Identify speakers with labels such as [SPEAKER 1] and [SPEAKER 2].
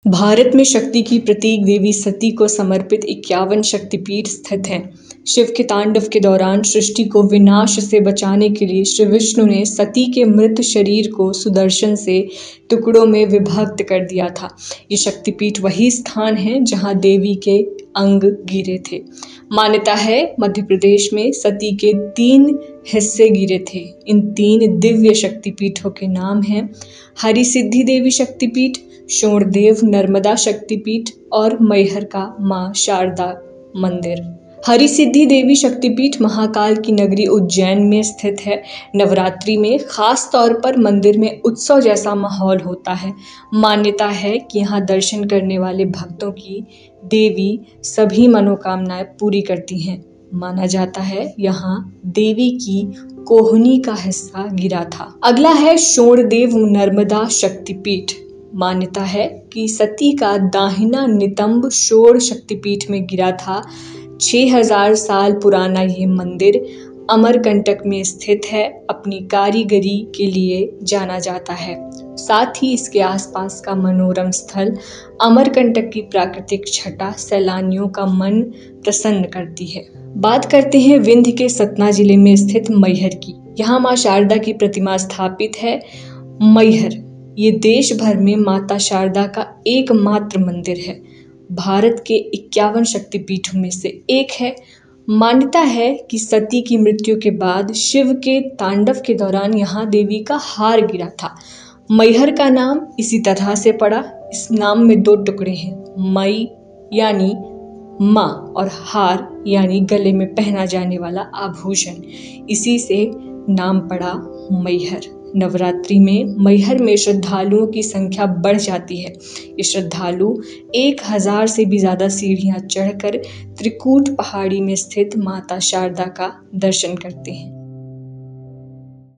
[SPEAKER 1] भारत में शक्ति की प्रतीक देवी सती को समर्पित 51 शक्तिपीठ स्थित हैं। शिव के तांडव के दौरान सृष्टि को विनाश से बचाने के लिए श्री विष्णु ने सती के मृत शरीर को सुदर्शन से टुकड़ों में विभक्त कर दिया था। ये शक्तिपीठ वही स्थान है जहां देवी के अंग गिरे थे। मान्यता है मध्य प्रदेश में सती के 3 हिस्से गिरे थे। इन 3 दिव्य शक्तिपीठों के नाम हैं हरिसिद्धि देवी शक्तिपीठ, शोणदेव नर्मदा शक्तिपीठ और मैहर का मां शारदा मंदिर। हरिसिद्धि देवी शक्तिपीठ महाकाल की नगरी उज्जैन में स्थित है। नवरात्रि में खास तौर पर मंदिर में उत्सव जैसा माहौल होता है। मान्यता है कि यहाँ दर्शन करने वाले भक्तों की देवी सभी मनोकामनाएं पूरी करती हैं। माना जाता है यहाँ देवी की कोहनी का हिस्सा गिरा था। अगला है शोणदेव नर्मदा शक्तिपीठ। मान्यता है कि सती का दाहिना नितंब शोण शक्तिपीठ में गिरा था। 6000 साल पुराना ये मंदिर अमरकंटक में स्थित है। अपनी कारीगरी के लिए जाना जाता है। साथ ही इसके आसपास का मनोरम स्थल अमरकंटक की प्राकृतिक छटा सैलानियों का मन प्रसन्न करती है। बात करते हैं विंध्य के सतना जिले में स्थित मैहर की। यहाँ मां शारदा की प्रतिमा स्थापित है। मैहर ये देश भर में माता शारदा का एकमात्र मंदिर है। भारत के 51 शक्तिपीठों में से एक है। मान्यता है कि सती की मृत्यु के बाद शिव के तांडव के दौरान यहाँ देवी का हार गिरा था। मैहर का नाम इसी तरह से पड़ा। इस नाम में 2 टुकड़े हैं, मई यानी माँ और हार यानी गले में पहना जाने वाला आभूषण। इसी से नाम पड़ा मैहर। नवरात्रि में मैहर में श्रद्धालुओं की संख्या बढ़ जाती है। ये श्रद्धालु 1000 से भी ज़्यादा सीढ़ियाँ चढ़कर त्रिकूट पहाड़ी में स्थित माता शारदा का दर्शन करते हैं।